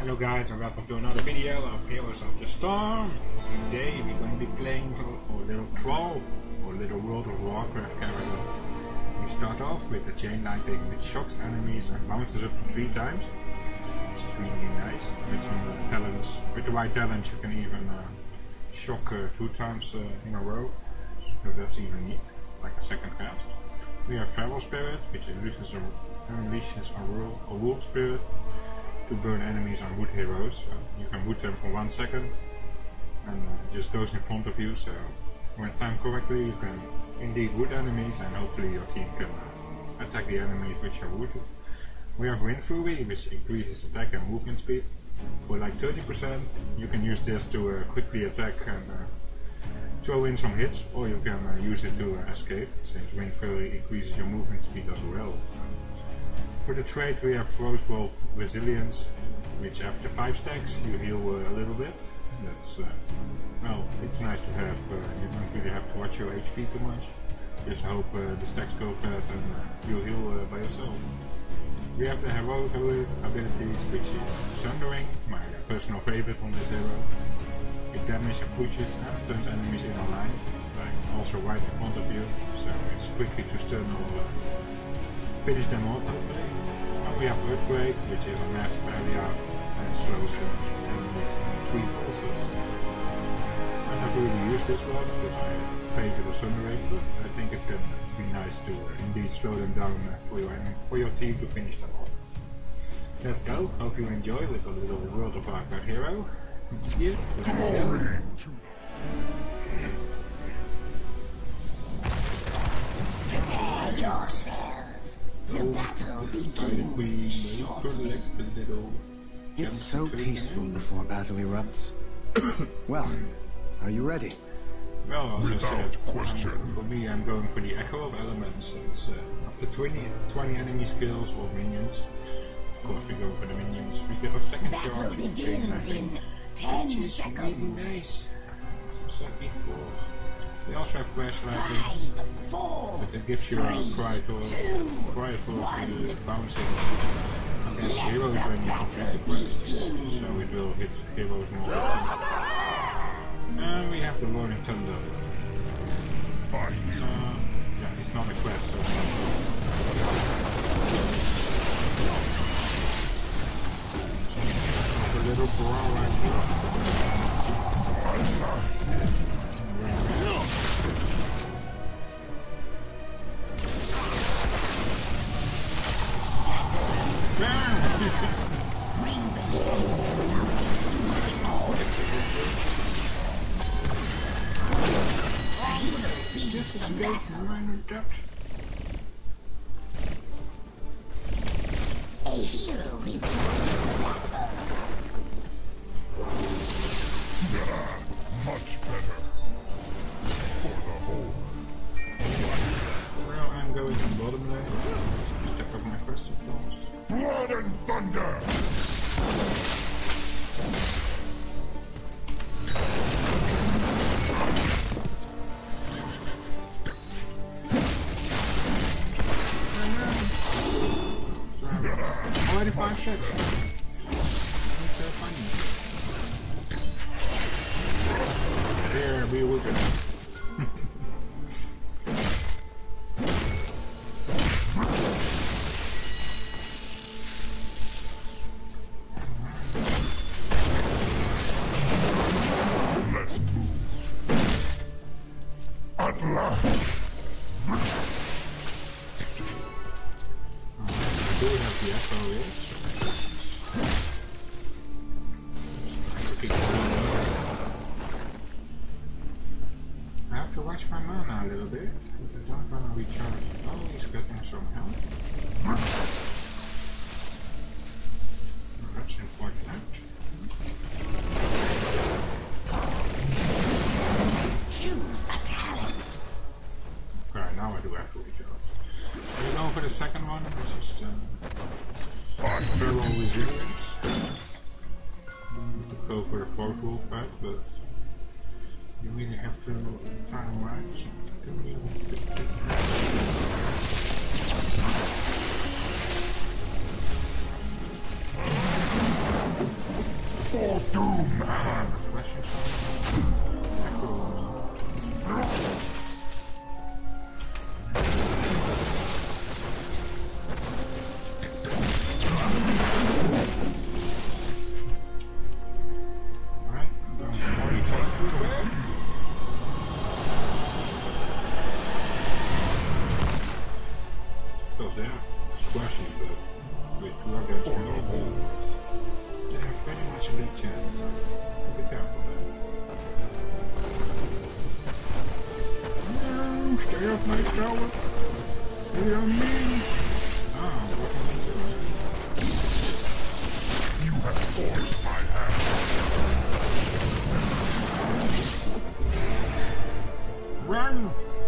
Hello guys and welcome to another video of Heroes of the Storm. Today we're going to be playing our little troll, or little World of Warcraft character. We start off with the chain lightning which shocks enemies and bounces up to 3 times, which is really nice. With some talents, with the right talents you can even shock 2 times in a row, so that's even neat, like a second cast. We have Feral Spirit, which unleashes a wolf spirit to burn enemies on wood heroes. You can wood them for 1 second and just goes in front of you, so when timed correctly you can indeed wood enemies and hopefully your team can attack the enemies which are wooded. We have Wind Fury, which increases attack and movement speed for like 30%. You can use this to quickly attack and throw in some hits, or you can use it to escape, since Wind Fury increases your movement speed as well. For the trait we have Frostwolf Resilience, which after 5 stacks you heal a little bit. That's well, it's nice to have. You don't really have to watch your HP too much. Just hope the stacks go fast and you heal by yourself. We have the heroic abilities, which is Sundering, my personal favorite on this hero. It damages, pushes and stuns enemies in a line, like also right in front of you, so it's quickly to stun or finish them off hopefully. And we have Earthquake, which is a massive area and it slows enemies in 3 pulses. I never really used this one because I favored the Sundering, but I think it can be nice to indeed slow them down for your team to finish them off. Let's go, hope you enjoy with a little World of Warcraft hero. Yes, let's go. Prepare yourselves. The battle begins shortly. It's so peaceful before battle erupts. Well, are you ready? Well, as I said, for me I'm going for the Echo of Elements. It's after 20 enemy skills or minions. Of course we go for the minions. We get a second charge. Battle begins in 10 seconds. Nice. As I said before. We also have Crash Lightning, 5, 4, but it gives you a cry for bouncing against heroes when you complete the quest, so it will hit heroes more often. And we have the Rolling Thunder. Yeah, it's not a quest, so it's a little brawl right here. A hero rejoins the battle. Much better. For the whole. Well, I'm going to bottom lane. Step up my quest, of course. Blood and thunder! Already 5 sets. That's so funny. There, be looking. Let's move. At last! I do have the echo here. I have to watch my mana a little bit, because I don't want to recharge. Oh, he's getting some health. That's important. Choose a talent. Okay, now I do have to recharge. We're going for the second one, which is Feral Resilience. You could go for the Frostwolf pack, but you really have to time right. your doom, hand. Flashing something. Cool. Alright, more you just do there. Because they're squashy, but with two against one, they have very much a big chance. Be careful there. No, stay off my tower. Stay on me. Ah, what can I do? You have forced my hand. Run!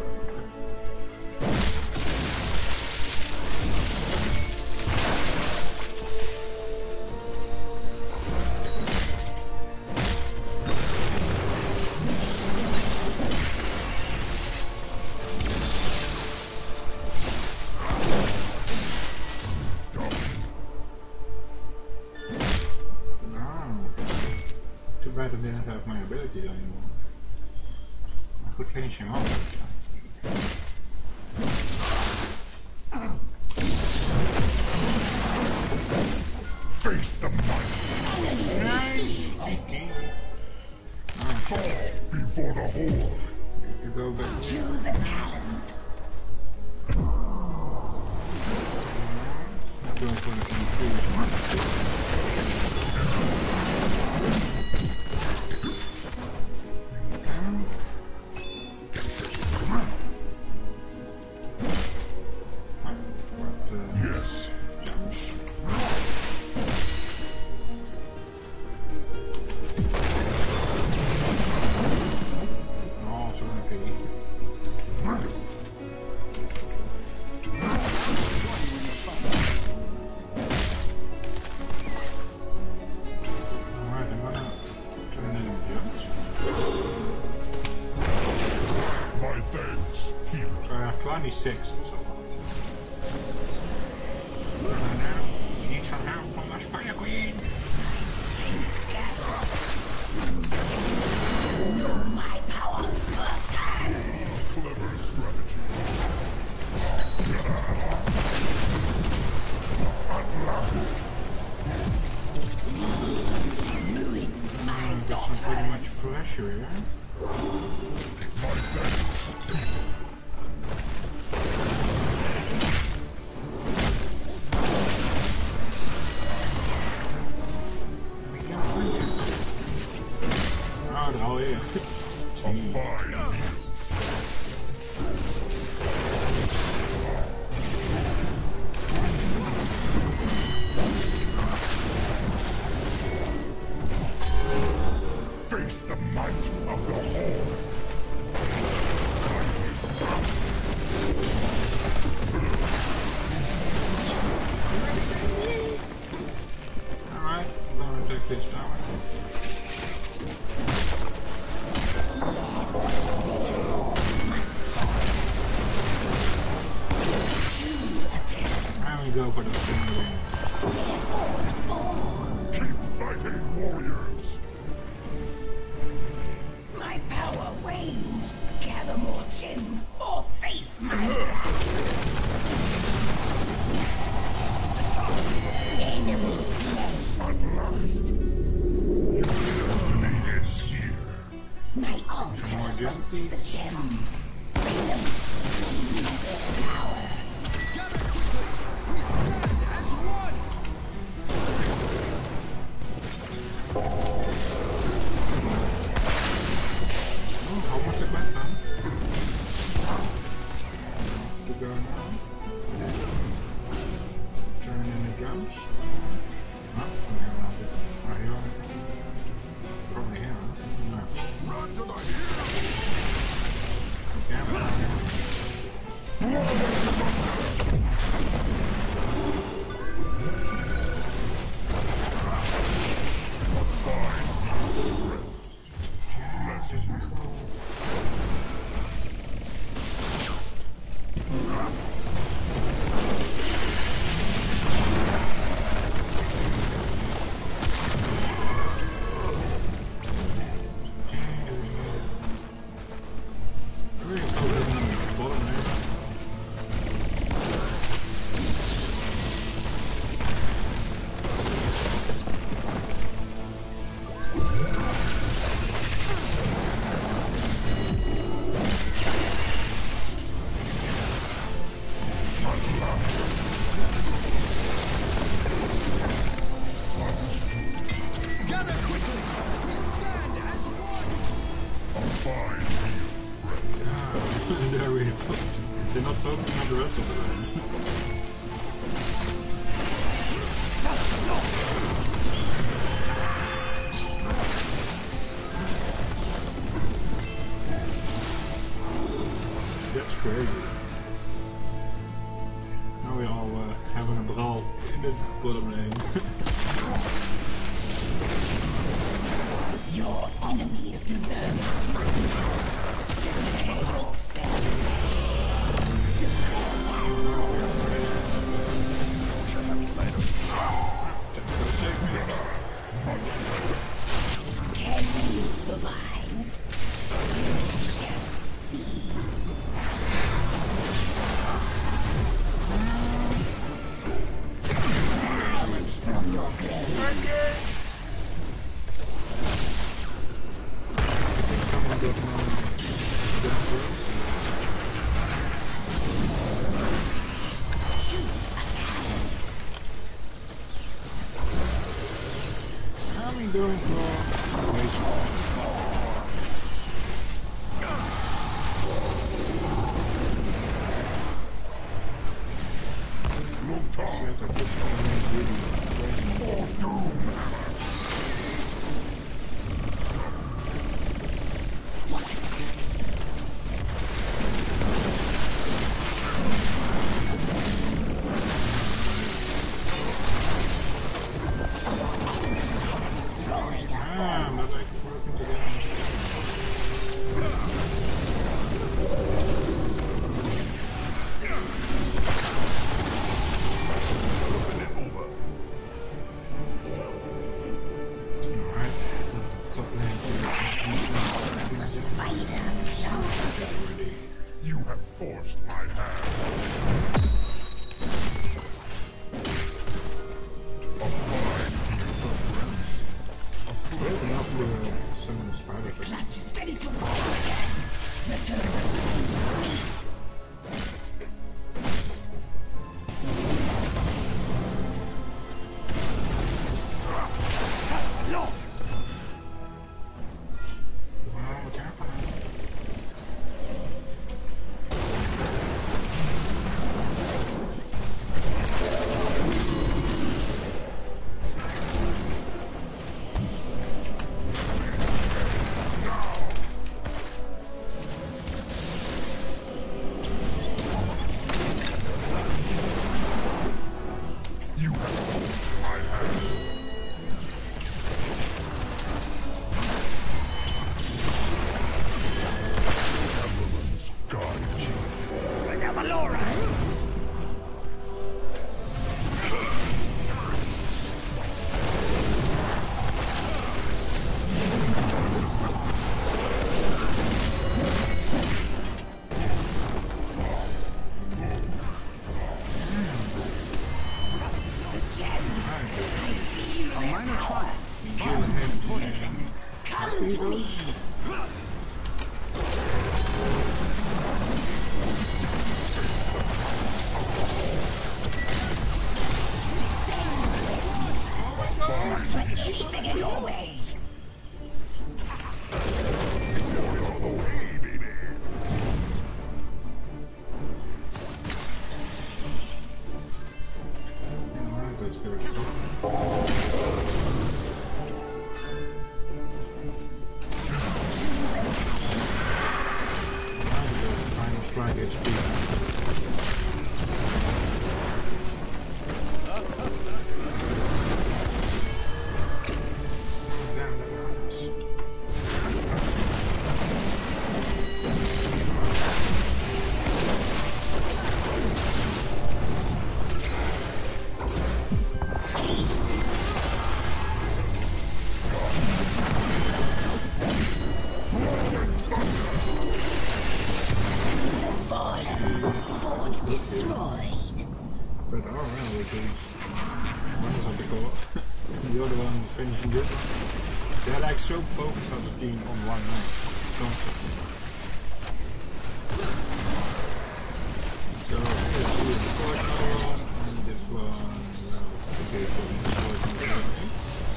Too bad I didn't have my ability anymore. I could finish him off. Face the might. Nice! 18. Fall before the horde. You go back. Choose a talent. Go for the foolish one. Yes. Oh, sorry. Alright, I'm gonna turn it on jumps. My thanks. Heal. So I have 26 and so on. And now, need some help from the Spider Queen. Know my power firsthand. Clever strategy. At last. Ruins my Pretty much daughters. pressure here. My thanks. Oh yeah. A fine heal. Face the might of the horde. Alright, I'm gonna take this tower. Choose a talent. I'm gonna go for the single. Keep fighting, warriors. My power wanes. Gather more gems or face my wrath. Enemy slain. At last. Your destiny is here. My altar more gems, holds please. the gems. Bring them their power. Oh, almost the quest done. To go now. Turn in the drums. Oh, we have another. Right here. Probably here. No. Run to the hill. Damn it. birds on the lens. That's crazy. Now we're all having a brawl in the bottom lane. Your enemies deserve prepare yourself. Can you survive? We shall see. Rise from your grave. Choose a talent. I'm going for baseball. Destroyed a That's like working together. Alright. Top lane. the spider closes. You have forced my hand. Open up some of the spiders. Clutch is ready to fall again. Return the flames to me. Wow, careful. You have forced my hand. Emeralds guide you. Gems. I feel A minor trial. Come to me. Descend for anything in your way. Away, baby. Alright, let's go to the top. Final strike HP. Damn, that hurts. Forts destroyed. But alright, which is one is on the court. The other one is finishing this one. They're like so focused on the team on one match. Constantly. So let's do the fourth one and this one. Well, okay, so we just work on the other thing.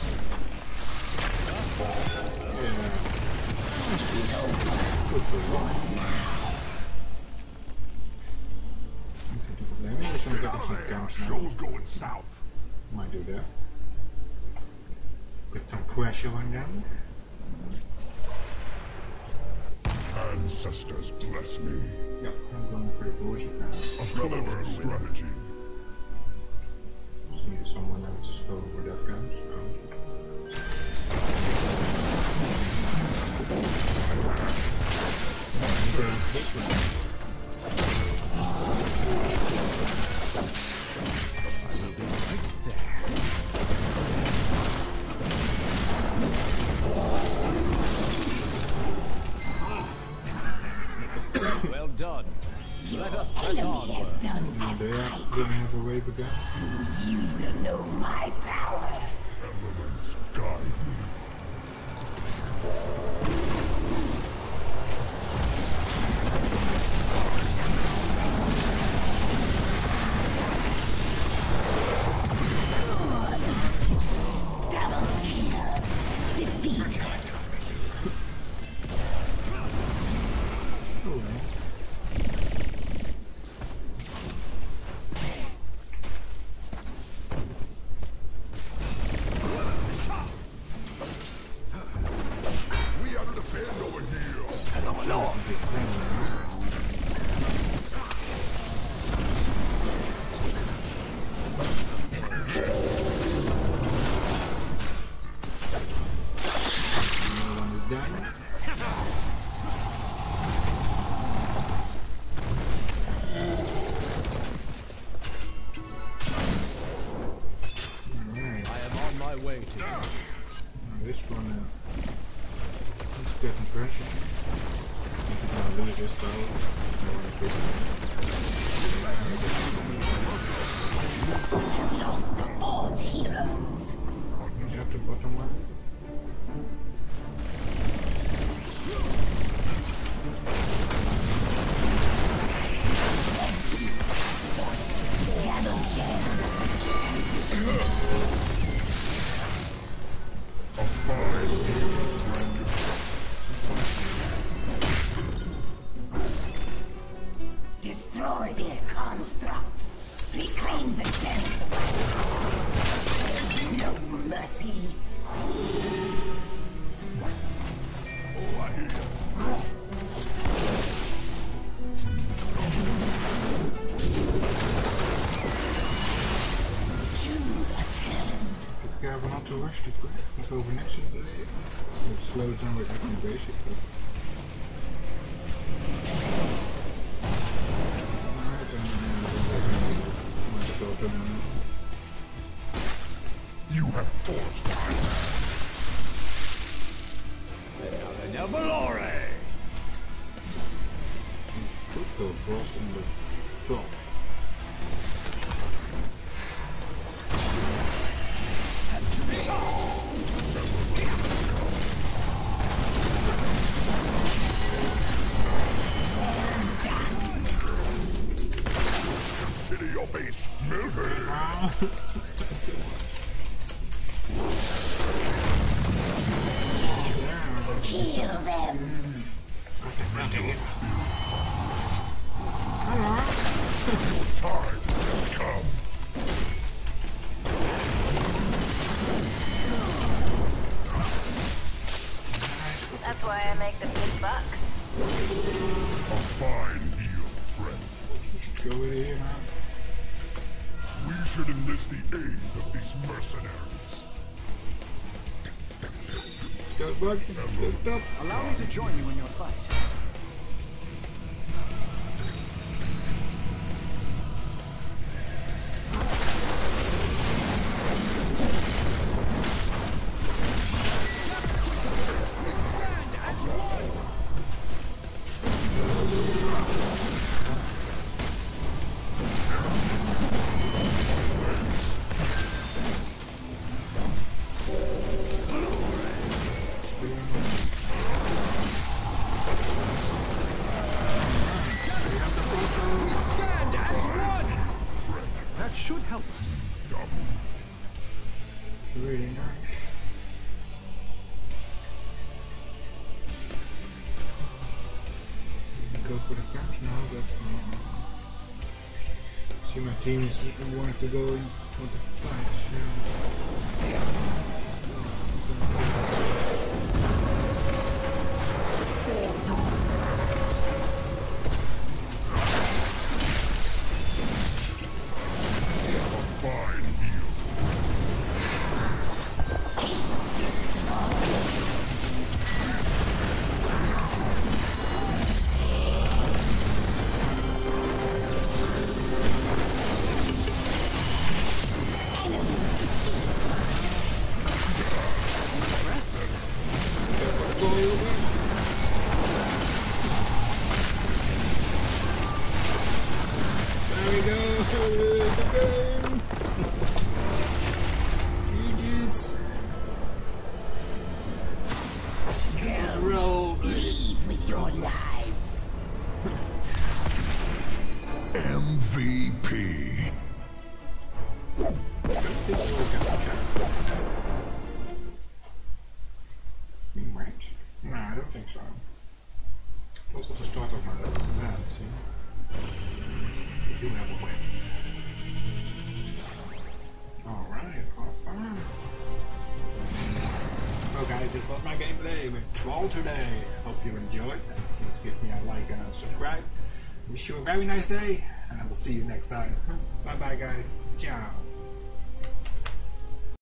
Yeah. It is over. Good for one. Who's going south? Might do that. Put some pressure on them. Ancestors bless me. Yep, I'm going for the bullshit now. A clever strategy. Just need someone else to go where that goes. This one. Well done. Let us press Enemy on. has done as They I didn't have a wave again. Soon you will know my power. Elements guide me. Double kill. Defeat. Oh, man. We are the band over here. Big thing, man. Another one is done. Alright, I am on my way to you. now this one he's getting pressure. If he's gonna lose this though, I wanna I lost 4 heroes. You have the bottom one. Gather gems. A fine deal, friend. Destroy their constructs. Reclaim the gems of my power. No mercy. Oh, I hear you. Choose a tent. Be careful not to rush too quick. Let's over next to the it slows down with acting basic. Alright, then You have forced my Valore! put the boss in the top. city your base melted. Kill them. Time has come. That's why I make the big bucks. A fine deal, friend. Go over here now. We should enlist the aid of these mercenaries. Go, bud. Go, Allow me to join you in your fight. That should help us. It's really nice. Go for the camps now, but See, my team is want to go in for the fight. There we go. GG's. Go. Leave with your lives. MVP. Range? No, I don't think so. Close to the start of my level. Yeah, see? We do have a quest. Alright, have fun. Well guys, this was my gameplay with Troll today. Hope you enjoyed. Please give me a like and a subscribe. Wish you a very nice day, and I will see you next time. Bye bye guys. Ciao.